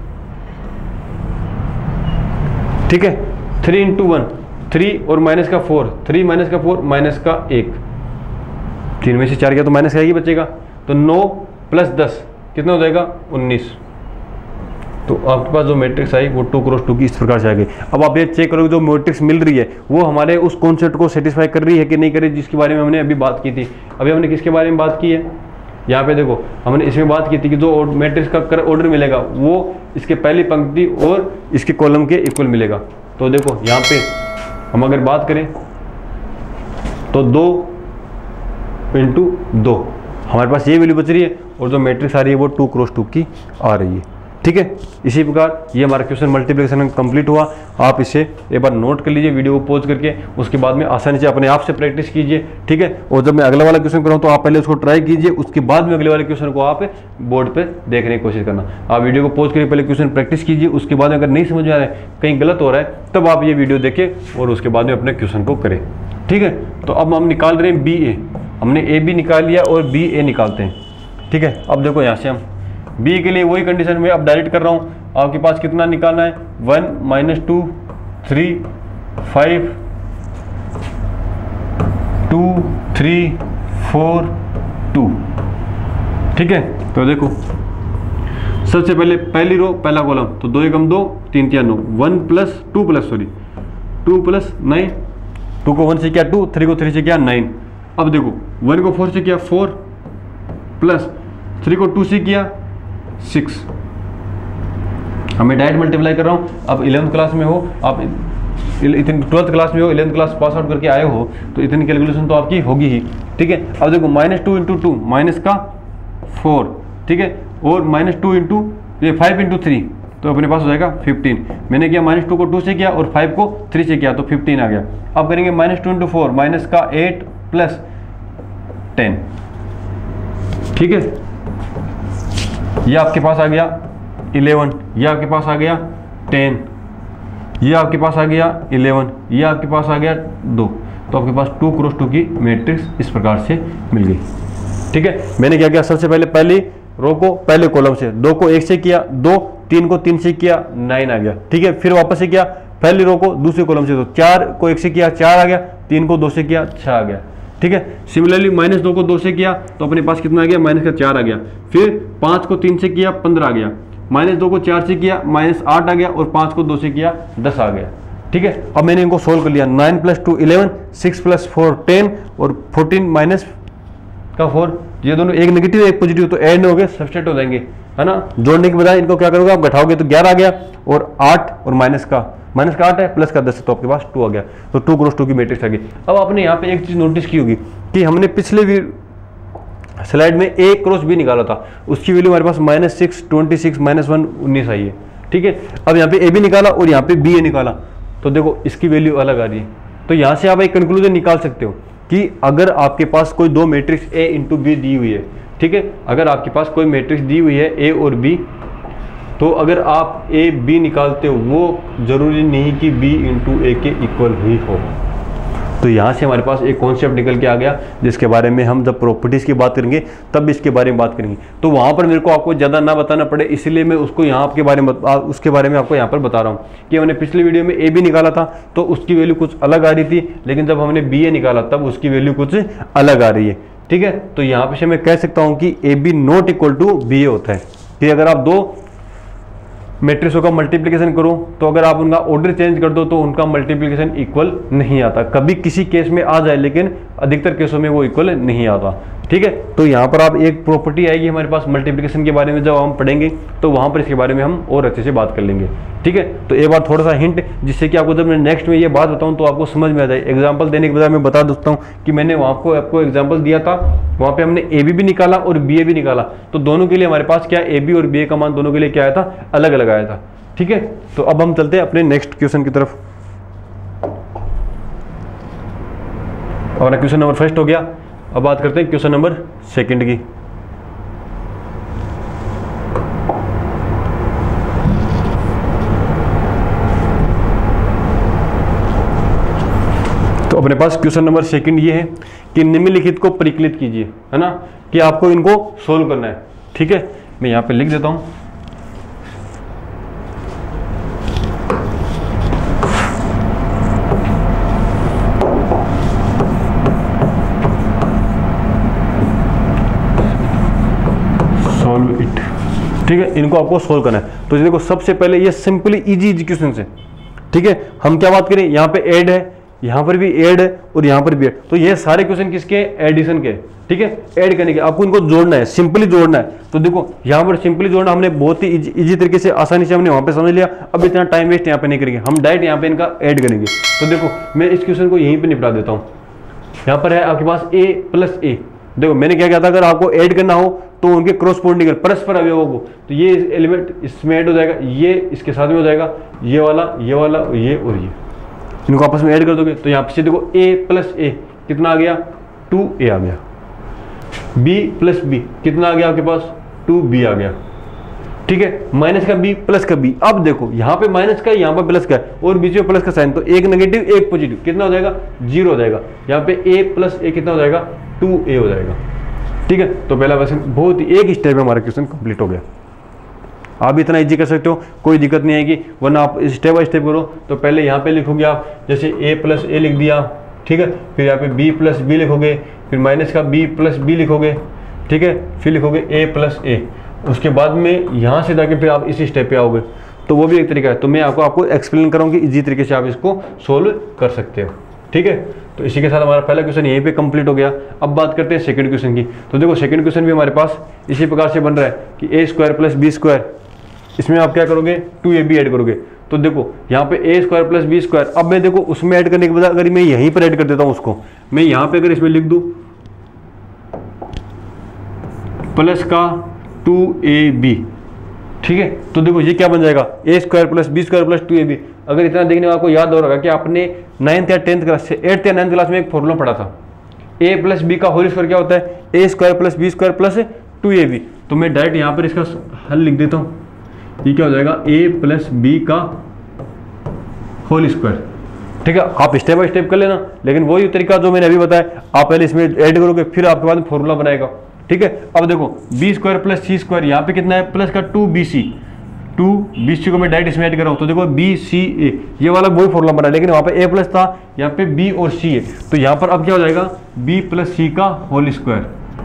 ठीक है, थ्री इंटू वन, थ्री और माइनस का फोर, थ्री माइनस का फोर, माइनस का एक, तीन में से चार गया तो माइनस का एक ही बचेगा, तो नौ प्लस दस कितना हो जाएगा, उन्नीस। तो आपके पास जो मैट्रिक्स आई वो टू क्रॉस टू की इस प्रकार से आ गई। अब आप ये चेक करोगे जो मैट्रिक्स मिल रही है वो हमारे उस कॉन्सेप्ट को सेटिस्फाई कर रही है कि नहीं कर रही, जिसके बारे में हमने अभी बात की थी। अभी हमने किसके बारे में बात की है, यहाँ पे देखो हमने इसमें बात की थी कि जो मैट्रिक्स का ऑर्डर मिलेगा वो इसके पहली पंक्ति और इसके कॉलम के इक्वल मिलेगा। तो देखो यहाँ पे हम अगर बात करें तो दो इंटू दो हमारे पास ये वैल्यू बच रही है, और जो मैट्रिक्स आ रही है वो टू क्रॉस टू की आ रही है। ठीक है, इसी प्रकार ये हमारा क्वेश्चन मल्टीप्लिकेशन कंप्लीट हुआ। आप इसे एक बार नोट कर लीजिए वीडियो को पॉज करके, उसके बाद में आसानी से अपने आप से प्रैक्टिस कीजिए। ठीक है, और जब मैं अगला वाला क्वेश्चन कराऊँ तो आप पहले उसको ट्राई कीजिए, उसके बाद में अगले वाले क्वेश्चन को आप बोर्ड पे देखने की कोशिश करना। आप वीडियो को पॉज करके पहले क्वेश्चन प्रैक्टिस कीजिए, उसके बाद अगर नहीं समझ में आ रहा है, कहीं गलत हो रहा है, तब आप ये वीडियो देखें और उसके बाद में अपने क्वेश्चन को करें। ठीक है, तो अब हम निकाल रहे हैं बी ए, हमने ए बी निकाल लिया और बी ए निकालते हैं। ठीक है, अब देखो यहाँ से हम बी के लिए वही कंडीशन में अब डायरेक्ट कर रहा हूँ। आपके पास कितना निकालना है, one minus two, three, five, two, three, four, two. ठीक है, तो देखो सबसे पहले पहली रो पहला कॉलम, तो दो एकम दो, तीन तीन नौ, one plus two plus sorry two plus nine, two को वन से किया टू, थ्री को थ्री से किया नाइन। अब देखो वन को फोर से किया फोर, प्लस थ्री को टू से किया सिक्स। हमें डायरेक्ट मल्टीप्लाई कर रहा हूँ। अब इलेवंथ क्लास में हो आप, इतनी ट्वेल्थ क्लास में हो, इलेवंथ क्लास पास आउट करके आए हो, तो इतनी कैलकुलेशन तो आपकी होगी ही। ठीक है, अब देखो minus two into two minus का फोर। ठीक है, और माइनस टू इंटू ये फाइव इंटू थ्री, तो अपने पास हो जाएगा फिफ्टीन। मैंने किया माइनस टू को टू से किया और फाइव को थ्री से किया, तो फिफ्टीन आ गया। अब करेंगे minus two into four, minus का एट प्लस टेन। ठीक है, ये आपके पास आ गया इलेवन, ये आपके पास आ गया टेन, ये आपके पास आ गया इलेवन, ये आपके पास आ गया दो। तो आपके पास टू क्रॉस टू की मैट्रिक्स इस प्रकार से मिल गई। ठीक है, मैंने क्या किया, सबसे पहले पहली रो को पहले कॉलम से, दो को एक से किया दो, तीन को तीन से किया नाइन आ गया। ठीक है, फिर वापस से किया पहली रो को दूसरे कॉलम से, तो चार को एक से किया चार आ गया, तीन को दो से किया छः आ गया। ठीक है, सिमिलरली माइनस दो को दो से किया तो अपने पास कितना आ गया, माइनस का चार आ गया। फिर पाँच को तीन से किया पंद्रह आ गया, माइनस दो को चार से किया माइनस आठ आ गया, और पाँच को दो से किया दस आ गया। ठीक है, अब मैंने इनको सोल्व कर लिया, nine plus two eleven, six plus four ten, और फोर्टीन माइनस का फोर, ये दोनों एक नेगेटिव एक पॉजिटिव, तो ऐड हो गए, सब्सट्रैक्ट हो जाएंगे, है ना। जोड़ने के बजाय इनको क्या करोगे आप, घटाओगे तो ग्यारह आ गया, और आठ और माइनस का माइनस का आठ है, प्लस का दस है, तो आपके पास टू आ गया। तो टू क्रॉस टू की मैट्रिक्स आ गई। अब आपने यहाँ पे एक चीज नोटिस की होगी कि हमने पिछले भी स्लाइड में ए क्रॉस बी निकाला था, उसकी वैल्यू हमारे पास minus six, twenty six, minus one, उन्नीस आई है। ठीक है, अब यहाँ पे ए बी निकाला और यहाँ पे बी ए निकाला, तो देखो इसकी वैल्यू अलग आ रही है। तो यहाँ से आप एक कंक्लूजन निकाल सकते हो कि अगर आपके पास कोई दो मैट्रिक्स ए इंटू बी दी हुई है, ठीक है, अगर आपके पास कोई मैट्रिक्स दी हुई है ए और बी, तो अगर आप ए बी निकालते हो वो जरूरी नहीं कि बी इंटू ए के इक्वल ही हो। तो यहाँ से हमारे पास एक कॉन्सेप्ट निकल के आ गया, जिसके बारे में हम जब प्रॉपर्टीज़ की बात करेंगे तब इसके बारे में बात करेंगे। तो वहाँ पर मेरे को आपको ज़्यादा ना बताना पड़े, इसलिए मैं उसको यहाँ आपके बारे में उसके बारे में आपको यहाँ पर बता रहा हूँ कि हमने पिछले वीडियो में ए बी निकाला था तो उसकी वैल्यू कुछ अलग आ रही थी, लेकिन जब हमने बी ए निकाला तब उसकी वैल्यू कुछ अलग आ रही है। ठीक है, तो यहाँ पे से मैं कह सकता हूँ कि A B not equal to B A होता है कि अगर आप दो मैट्रिक्सों का मल्टीप्लिकेशन करो तो अगर आप उनका ऑर्डर चेंज कर दो तो उनका मल्टीप्लिकेशन इक्वल नहीं आता। कभी किसी केस में आ जाए, लेकिन अधिकतर केसों में वो इक्वल नहीं आता। ठीक है, तो यहाँ पर आप एक प्रॉपर्टी आएगी हमारे पास मल्टीप्लिकेशन के बारे में, जब हम पढ़ेंगे तो वहाँ पर इसके बारे में हम और अच्छे से बात कर लेंगे। ठीक है, तो एक बार थोड़ा सा हिंट, जिससे कि आपको जब मैं नेक्स्ट में ये बात बताऊँ तो आपको समझ में आ जाए। एग्जाम्पल देने के बजाय मैं बता देता हूँ कि मैंने वहाँ को आपको एग्जाम्पल दिया था, वहाँ पे हमने ए बी भी निकाला और बी ए भी निकाला, तो दोनों के लिए हमारे पास क्या ए बी और बी ए का मान दोनों के लिए क्या आया था, अलग अलग आया था। ठीक है, तो अब हम चलते हैं अपने नेक्स्ट क्वेश्चन की तरफ। हमारा क्वेश्चन नंबर फर्स्ट हो गया, अब बात करते हैं क्वेश्चन नंबर सेकंड की। तो तो अपने पास क्वेश्चन नंबर सेकंड ये है कि निम्नलिखित को परिकलित कीजिए, है ना, कि आपको इनको सोल्व करना है। ठीक है, मैं यहाँ पे लिख देता हूँ। Solve it. ठीक है, इनको आपको सोल्व करना है। तो देखो सबसे पहले ये सिंपली इजी इजी क्वेश्चन है। ठीक है, हम क्या बात करें, यहाँ पे ऐड है, यहाँ पर भी ऐड है और यहाँ पर भी ऐड, तो ये सारे क्वेश्चन किसके, एडिशन के। ठीक है, ऐड करने के, आपको इनको जोड़ना है, सिंपली जोड़ना है। तो देखो यहाँ पर सिंपली जोड़ना हमने बहुत ही इजी तरीके से आसानी से हमने वहाँ पे समझ लिया। अब इतना टाइम वेस्ट यहाँ पे नहीं करेंगे, हम डायरेक्ट यहाँ पे इनका ऐड करेंगे। तो देखो मैं इस क्वेश्चन को यहीं पे निपटा देता हूँ। यहाँ पर है आपके पास ए प्लस ए। देखो मैंने क्या किया था, अगर आपको ऐड करना हो तो उनके क्रॉसपोंडिंग परस्पर अवयवों को, तो ये एलिमेंट इसमें ऐड हो जाएगा, ये इसके साथ में हो जाएगा, ये वाला ये वाला ये और ये, इनको आपस में ऐड कर दोगे। तो यहाँ से देखो a प्लस ए कितना आ गया, टू ए आ गया। b प्लस बी कितना आ गया आपके पास, टू बी आ गया। ठीक है, माइनस का b प्लस का b। अब देखो यहाँ पे माइनस का है, यहाँ पे प्लस का है और बीच में प्लस का साइन, तो एक नेगेटिव एक पॉजिटिव, कितना हो जाएगा, जीरो हो जाएगा। यहाँ पे a प्लस ए कितना हो जाएगा, टू ए हो जाएगा। ठीक है, तो पहला क्वेश्चन बहुत ही एक स्टेप में हमारा क्वेश्चन कंप्लीट हो गया। आप भी इतना इजी कर सकते हो, कोई दिक्कत नहीं आएगी, वरना आप स्टेप बाय स्टेप करो। तो पहले यहाँ पे लिखोगे आप, जैसे a प्लस ए लिख दिया। ठीक है, फिर यहाँ पे b प्लस बी लिखोगे, फिर माइनस का b प्लस बी लिखोगे। ठीक है, फिर लिखोगे a प्लस ए। उसके बाद में यहाँ से जाके फिर आप इसी स्टेप पे आओगे, तो वो भी एक तरीका है। तो मैं आपको आपको एक्सप्लेन करूँगी, इजी तरीके से आप इसको सोल्व कर सकते हो। ठीक है, तो इसी के साथ हमारा पहला क्वेश्चन यहीं पे कंप्लीट हो गया। अब बात करते हैं सेकंड क्वेश्चन की। तो देखो सेकंड क्वेश्चन भी हमारे पास इसी प्रकार से बन रहा है कि A square plus B square, इसमें आप क्या करोगे, टू ए बी ऐड करोगे। तो देखो यहाँ पे A square plus B square, अब मैं देखो उसमें ऐड करने के बजाय अगर मैं यहीं पर ऐड कर देता हूँ उसको, मैं यहाँ पे अगर इसमें लिख दूँ प्लस का टू ए बी। ठीक है, तो देखो ये क्या बन जाएगा, A square plus B square plus two A B. अगर इतना देखने में आपको याद हो रहा है कि आपने नाइन्थ या टेंथ क्लास से एट्थ या नाइन्थ क्लास में एक फॉर्मूला पढ़ा था, ए प्लस बी का होल स्क्वायर क्या होता है, A square plus B square plus two A B. तो मैं डायरेक्ट यहाँ पर इसका हल लिख देता हूँ, ये क्या हो जाएगा, ए प्लस बी का होल स्क्वायर। ठीक है, आप स्टेप बाय स्टेप कर लेना, लेकिन वही तरीका जो मैंने अभी बताया, आप पहले इसमें ऐड करोगे फिर आपके बाद फॉर्मूला बनाएगा। ठीक है, अब देखो B square plus C square, यहाँ पे कितना है, प्लस का two B C, two B C को मैं डायरेक्ट इसमें ऐड कर रहा हूँ। तो देखो बी सी ए, ये वाला वही फॉर्मूला बना, लेकिन वहाँ पे ए प्लस था, यहाँ पे बी और सी है, तो यहाँ पर अब क्या हो जाएगा, बी प्लस सी का होल स्क्वायर।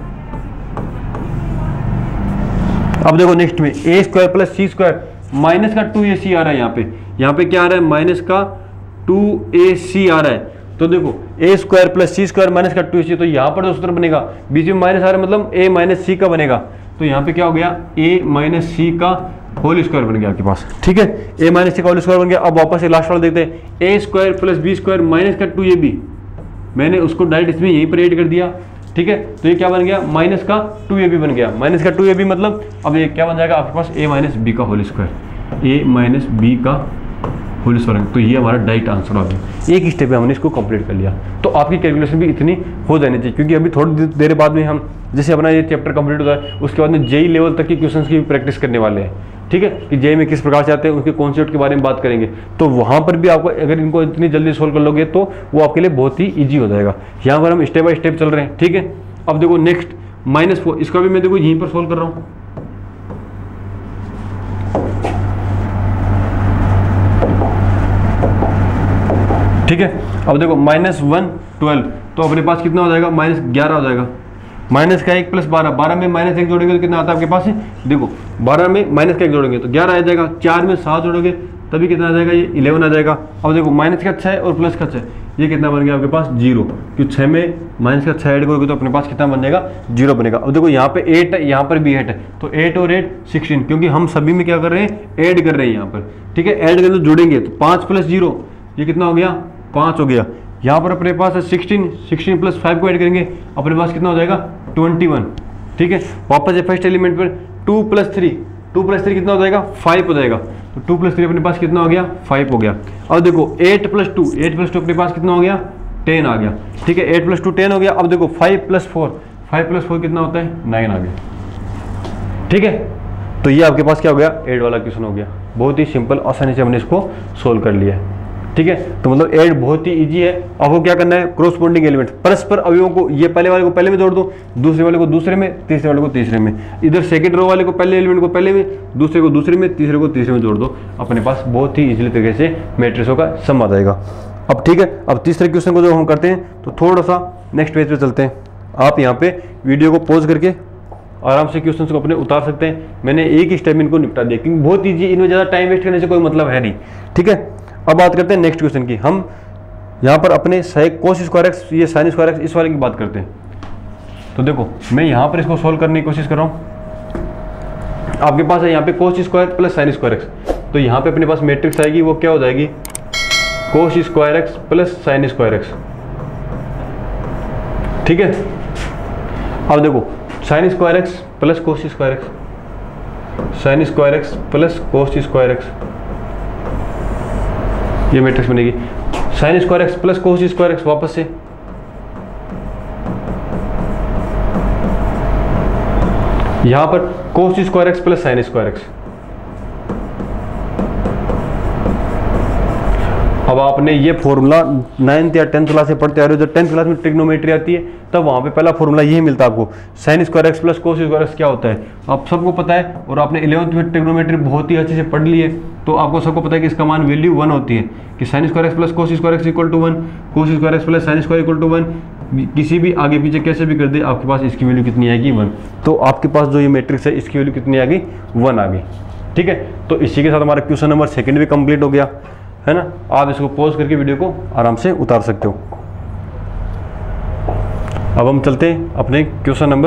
अब देखो नेक्स्ट में A square plus C square, minus का टू ए सी आ रहा है, यहाँ पे यहाँ पे क्या आ रहा है, माइनस का टू ए सी आ रहा है। तो देखो A square plus C square minus का टू ए सी, तो यहाँ पर जो सूत्र बनेगा, बीच में माइनस आ रहा है मतलब ए माइनस सी का बनेगा। तो यहाँ पे क्या हो गया, ए माइनस सी का होल स्क्वायर बन गया आपके पास। ठीक है, ए माइनस सी का होल स्क्वायर बन गया। अब वापस से लास्ट वाला देखते हैं, A square plus B square minus का टू ए बी, मैंने उसको डायरेक्ट इसमें यहीं पर ऐड कर दिया। ठीक है, तो ये क्या बन गया, माइनस का टू ए बी बन गया। माइनस का टू ए बी मतलब अब ये क्या बन जाएगा आपके पास, ए माइनस बी का whole square, A minus B का होल स्क्वायर। तो ये हमारा डायरेक्ट आंसर आ गया, एक स्टेप में हमने इसको कंप्लीट कर लिया। तो आपकी कैलकुलेशन भी इतनी हो जानी चाहिए, क्योंकि अभी थोड़ी देर बाद में हम जैसे अपना ये चैप्टर कंप्लीट होता है, उसके बाद में जेई लेवल तक की क्वेश्चंस की प्रैक्टिस करने वाले हैं। ठीक है, कि जेई में किस प्रकार से आते हैं, उनके कॉन्सेप्ट के बारे में बात करेंगे। तो वहाँ पर भी आपको अगर इनको इतनी जल्दी सोल्व कर लोगे तो वो आपके लिए बहुत ही ईजी हो जाएगा। यहाँ पर हम स्टेप बाय स्टेप चल रहे हैं। ठीक है, अब देखो नेक्स्ट माइनस फोर, इसका भी मैं देखो यहीं पर सोल्व कर रहा हूँ। ठीक है, अब देखो माइनस वन ट्वेल्व, तो अपने पास कितना हो जाएगा, माइनस ग्यारह हो जाएगा। माइनस का एक प्लस बारह, बारह में माइनस एक जोड़ेंगे तो कितना आता है आपके पास, देखो बारह में माइनस का एक जोड़ेंगे तो ग्यारह आ जाएगा। चार में सात जोड़ोगे तभी कितना आ जाएगा, ये इलेवन आ जाएगा। अब देखो माइनस का छः और प्लस का छः, ये कितना बन गया आपके पास, जीरो, क्योंकि छः में माइनस का छः ऐड करोगे तो अपने पास कितना बन जाएगा, जीरो बनेगा। अब देखो यहाँ पे एट है, यहाँ पर भी एट है, तो एट और एट सिक्सटीन, क्योंकि हम सभी में क्या कर रहे हैं, ऐड कर रहे हैं यहाँ पर। ठीक है, ऐड करें तो जोड़ेंगे तो पाँच प्लस जीरो, ये कितना हो गया, पाँच हो गया। यहाँ पर अपने पास है सिक्सटीन, सिक्सटीन प्लस फाइव को ऐड करेंगे अपने पास कितना हो जाएगा, ट्वेंटी वन। ठीक है, वापस है फर्स्ट एलिमेंट पर, two plus three, two plus three कितना हो जाएगा, फाइव हो जाएगा। तो टू प्लस थ्री अपने पास कितना हो गया, फाइव हो गया। अब देखो eight plus two, eight plus two अपने पास कितना हो गया, टेन आ गया। ठीक है, एट प्लस टू टेन हो गया। अब देखो five plus four, five plus four कितना होता है, नाइन आ गया। ठीक है, तो ये आपके पास क्या हो गया, एट वाला क्वेश्चन हो गया। बहुत ही सिंपल, आसानी से हमने इसको सोल्व कर लिया है। ठीक है। तो मतलब ऐड बहुत ही इजी है। आपको क्या करना है, क्रॉसपोंडिंग एलिमेंट परस्पर अवयवों को, ये पहले वाले को पहले में जोड़ दो, दूसरे वाले को दूसरे में, तीसरे वाले को तीसरे में, इधर सेकंड रो वाले को पहले एलिमेंट को पहले में, दूसरे को दूसरे में, तीसरे को तीसरे में जोड़ दो, अपने पास बहुत ही इजीली तरीके से मैट्रिक्सों का सम आ जाएगा। अब ठीक है, अब तीसरे क्वेश्चन को जब हम करते हैं तो थोड़ा सा नेक्स्ट पेज पे चलते हैं। आप यहाँ पे वीडियो को पॉज करके आराम से क्वेश्चंस को अपने उतार सकते हैं। मैंने एक ही स्टेप इनको निपटा दिया क्योंकि बहुत ईजी, इनमें ज़्यादा टाइम वेस्ट करने से कोई मतलब है नहीं। ठीक है, अब बात करते हैं नेक्स्ट क्वेश्चन की। हम यहाँ पर अपने सेक कोस स्क्वायर एक्स, ये साइन स्क्वायर एक्स, इस वाले की बात करते हैं। तो देखो मैं यहाँ पर इसको सॉल्व करने की कोशिश कर रहा हूँ। आपके पास है यहाँ पे cos square plus sine square X, तो यहाँ पे अपने पास मैट्रिक्स आएगी, वो क्या हो जाएगी, cos square X plus sine square X. ठीक है, अब देखो sine square X plus cos square X, sine square X plus cos square X, ये मैट्रिक्स बनेगी। Sine square X plus cos square X, वापस से यहां पर cos square X plus sine square X. अब आपने ये फॉर्मूला नाइन्थ या टेंथ क्लास से पढ़ते आ रहे हो, जब टेंथ क्लास में ट्रिग्नोमेट्री आती है तब वहाँ पे पहला फॉर्मूला यही मिलता है आपको, sine square X plus cos square X क्या होता है आप सबको पता है। और आपने इलेवंथ में ट्रिग्नोमेट्री बहुत ही अच्छे से पढ़ ली है, तो आपको सबको पता है कि इसका मान वैल्यू वन होती है, कि sine square X plus cos square X equal to one, cos square X plus sine square equal to one. किसी भी आगे पीछे कैसे भी कर दे, आपके पास इसकी वैल्यू कितनी आएगी, वन। तो आपके पास जो ये मैट्रिक्स है इसकी वैल्यू कितनी आ गई, वन आ गई। ठीक है, तो इसी के साथ हमारा क्वेश्चन नंबर सेकंड भी कंप्लीट हो गया है ना। आप इसको पॉज करके वीडियो को आराम से उतार सकते हो। अब हम चलते हैं अपने क्वेश्चन नंबर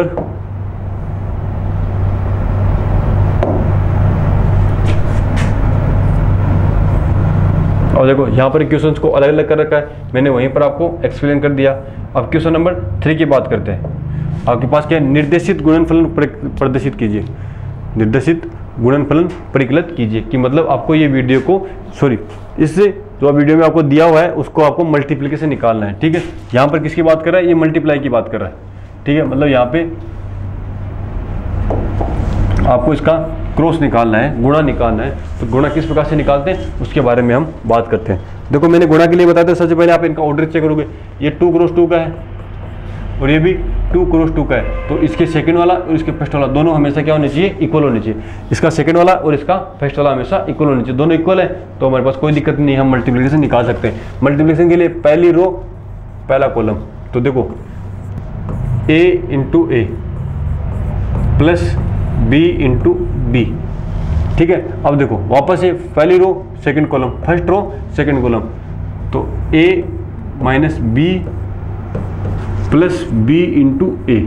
और देखो यहाँ पर क्वेश्चंस को अलग अलग कर रखा है, मैंने वहीं पर आपको एक्सप्लेन कर दिया। अब क्वेश्चन नंबर थ्री की बात करते हैं। आपके पास क्या है, निर्देशित गुणनफलन प्रदर्शित कीजिए, निर्देशित गुणनफलन परिकलित कीजिए, कि मतलब आपको ये वीडियो को सॉरी इससे जो वीडियो में आपको दिया हुआ है उसको आपको मल्टीप्लिकेशन निकालना है। ठीक है, यहाँ पर किसकी बात कर रहा है, ये मल्टीप्लाई की बात कर रहा है। ठीक है, मतलब यहाँ पे आपको इसका क्रॉस निकालना है, गुणा निकालना है। तो गुणा किस प्रकार से निकालते हैं उसके बारे में हम बात करते हैं। देखो मैंने गुणा के लिए बताया था, सबसे पहले आप इनका ऑर्डर चेक करोगे, ये टू क्रॉस टू का है और ये भी टू क्रॉस टू का है, तो इसके सेकंड वाला और इसके फर्स्ट वाला दोनों हमेशा क्या होने चाहिए, इक्वल होने चाहिए। इसका सेकंड वाला और इसका फर्स्ट वाला हमेशा इक्वल होने चाहिए, दोनों इक्वल है तो हमारे पास कोई दिक्कत नहीं, हम मल्टीप्लिकेशन निकाल सकते हैं। मल्टीप्लिकेशन के लिए पहली रो पहला कॉलम, तो देखो A into A plus B into B. ठीक है, अब देखो वापस से पहली row second column, first row second column, तो A minus B plus B into A.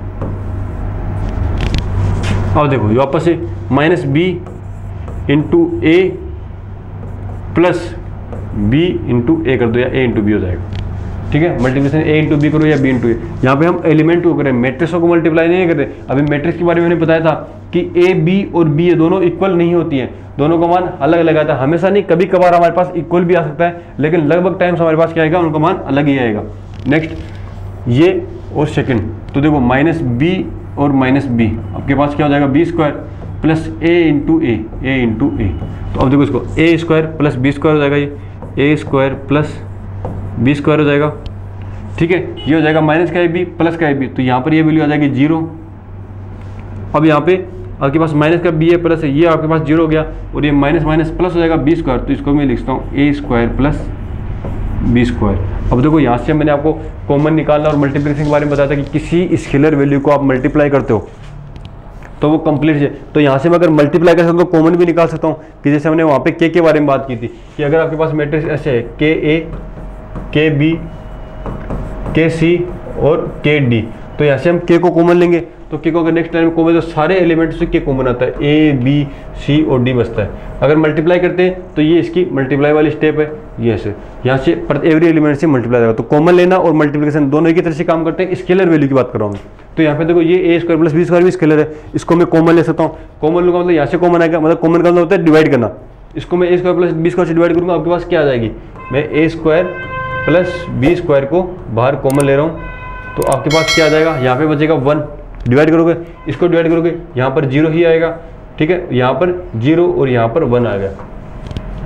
अब देखो वापस से minus B into A plus B into A कर दो, या ए इंटू बी हो जाएगा। ठीक है, मल्टीप्लिकेशन ए इंटू बी करो या बी इंटू ए। यहाँ पे हम एलिमेंट को करें, मैट्रिक्सों को मल्टीप्लाई नहीं करते। अभी मैट्रिक्स के बारे में मैंने बताया था कि ए बी और बी ये दोनों इक्वल नहीं होती हैं, दोनों का मान अलग अलग आता है। हमेशा नहीं, कभी कभार हमारे पास इक्वल भी आ सकता है, लेकिन लगभग टाइम्स हमारे पास क्या आएगा, उनका मान अलग ही आएगा। नेक्स्ट ये और सेकंड, तो देखो माइनस बी और माइनस बी, आपके पास क्या हो जाएगा, B square plus A into A, A into A. तो अब देखो इसको A square plus B square हो जाएगा, ये A square plus B square हो जाएगा। ठीक है, ये हो जाएगा माइनस का ए बी प्लस का ए बी, तो यहाँ पर ये वैल्यू आ जाएगी जीरो। अब यहाँ पे आपके पास माइनस का बी है प्लस है, ये आपके पास जीरो हो गया, और ये माइनस माइनस प्लस हो जाएगा बी स्क्वायर, तो इसको मैं लिखता हूँ A square plus B square. अब देखो यहाँ से मैंने आपको कॉमन निकालना और मल्टीप्लिकेशन के बारे में बताया था कि किसी स्केलर वैल्यू को आप मल्टीप्लाई करते हो तो वो कंप्लीट है। तो यहाँ से मैं अगर मल्टीप्लाई कर सकता हूँ तो कॉमन भी निकाल सकता हूँ, कि जैसे हमने वहाँ पे के के बारे में बात की थी कि अगर आपके पास मैट्रिक्स ऐसे है के ए, के बी, के सी और के डी, तो यहाँ से हम के को कॉमन लेंगे, तो के को अगर नेक्स्ट टाइम कॉमन, तो सारे एलिमेंट्स से के कॉमन आता है, ए बी सी और डी बचता है। अगर मल्टीप्लाई करते हैं तो ये इसकी मल्टीप्लाई वाली स्टेप है, ये ऐसे यहाँ से एवरी एलिमेंट से मल्टीप्लाई जाएगा। तो कॉमन लेना और मल्टीप्लिकेशन दोनों एक ही तरह से काम करते हैं। स्केलर वैल्यू की बात कर रहा हूँ, तो यहाँ पे देखो ये A square plus B square भी स्केलर है, इसको मैं कॉमन ले सकता हूँ। कॉमन लूँगा मतलब यहाँ से कॉमन आएगा, मतलब कॉमन का मतलब होता है डिवाइड करना। इसको मैं A square plus B square से डिवाइड करूँगा, आपके पास क्या आ जाएगी, मैं A square plus B square को बाहर कॉमन ले रहा हूँ, तो आपके पास क्या आ जाएगा, यहाँ पे बचेगा वन, डिवाइड करोगे इसको डिवाइड करोगे यहाँ पर जीरो ही आएगा। ठीक है, यहाँ पर जीरो और यहाँ पर वन आ गया।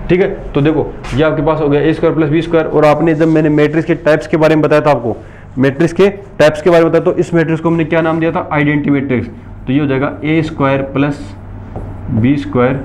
ठीक है। तो देखो ये आपके पास हो गया A square plus B square, और आपने जब मैंने मैट्रिक्स के टाइप्स के बारे में बताया था आपको, मैट्रिक्स के टाइप्स के बारे में बताया, तो इस मैट्रिक्स को हमने क्या नाम दिया था, आइडेंटिटी मैट्रिक्स। तो ये हो जाएगा A square plus B square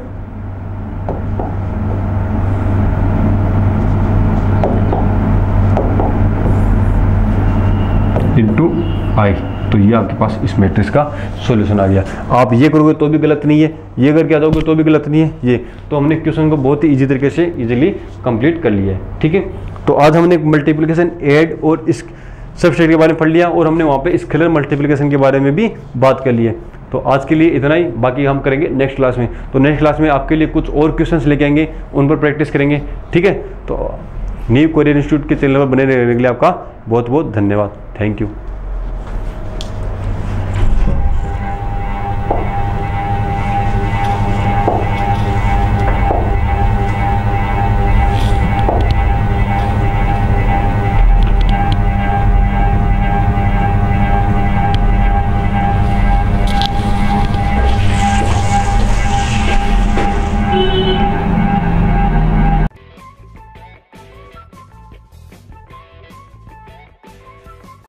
into I. तो ये आपके पास इस मैट्रिक्स का सॉल्यूशन आ गया। आप ये करोगे तो भी गलत नहीं है, ये करके आ जाओगे तो भी गलत नहीं है, ये तो हमने क्वेश्चन को बहुत ही इजी तरीके से इजीली कंप्लीट कर लिया है। ठीक है, तो आज हमने मल्टीप्लिकेशन, ऐड और इस सबसेट के बारे में पढ़ लिया, और हमने वहाँ पे स्केलर मल्टीप्लिकेशन के बारे में भी बात कर ली है। तो आज के लिए इतना ही, बाकी हम करेंगे नेक्स्ट क्लास में। तो नेक्स्ट क्लास में आपके लिए कुछ और क्वेश्चंस लेके आएंगे, उन पर प्रैक्टिस करेंगे। ठीक है, तो न्यू कोरियर इंस्टीट्यूट के चैनल पर बने रहने के लिए आपका बहुत बहुत धन्यवाद। Thank you.